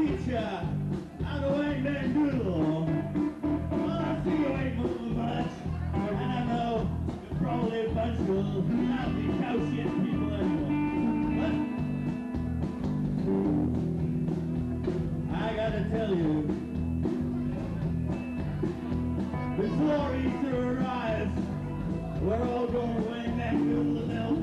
teach ya how to wang that doodle. Well, I see you ain't moving much, and I know you're probably a bunch of lousy cow shit people anyway. But I gotta tell you, before Easter arrives, we're all gonna wang that doodle to Mel